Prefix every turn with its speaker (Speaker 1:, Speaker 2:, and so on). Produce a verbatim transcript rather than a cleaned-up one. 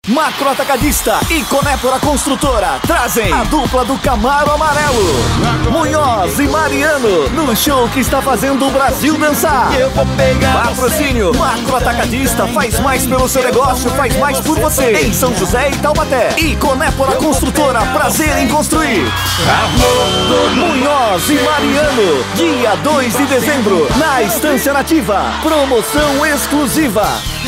Speaker 1: Macro Atacadista e Conépora Construtora trazem a dupla do Camaro Amarelo, Munhoz e Mariano, no show que está fazendo o Brasil dançar. Eu vou pegar Patrocínio Macro Atacadista, faz mais pelo seu negócio, faz mais por você, em São José e Taubaté. E Conépora Construtora, prazer em construir. Munhoz e Mariano, dia dois de dezembro, na Estância Nativa, promoção exclusiva.